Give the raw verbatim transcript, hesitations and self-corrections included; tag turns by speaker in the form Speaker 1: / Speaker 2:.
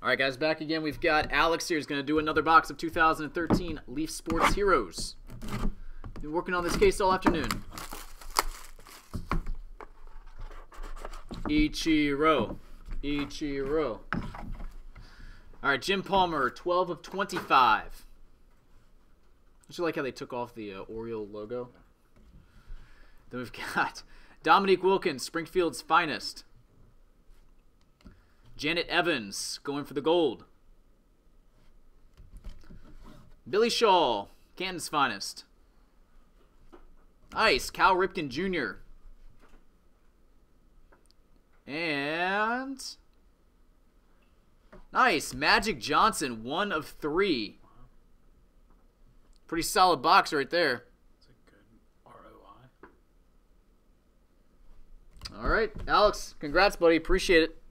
Speaker 1: All right, guys, back again. We've got Alex here. He's going to do another box of two thousand thirteen Leaf Sports Heroes. Been working on this case all afternoon. Ichiro. Ichiro. All right, Jim Palmer, twelve of twenty-five. I just like how they took off the uh, Oriole logo. Then we've got Dominique Wilkins, Springfield's finest. Janet Evans going for the gold. Billy Shaw, Canton's finest. Nice, Cal Ripken Junior And nice, Magic Johnson, one of three. Pretty solid box right there.
Speaker 2: That's a good R O I.
Speaker 1: All right, Alex, congrats, buddy. Appreciate it.